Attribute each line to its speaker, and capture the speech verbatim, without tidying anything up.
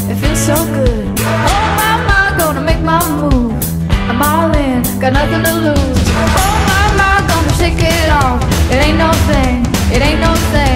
Speaker 1: it feels so good. Oh my, my, gonna make my move. I'm all in, got nothing to lose. Oh my, my, gonna shake it off. It ain't no thing, it ain't no thing.